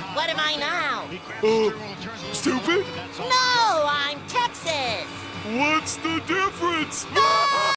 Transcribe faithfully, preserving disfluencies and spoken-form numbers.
What am I now? Uh, stupid? No, I'm Texas. What's the difference? No!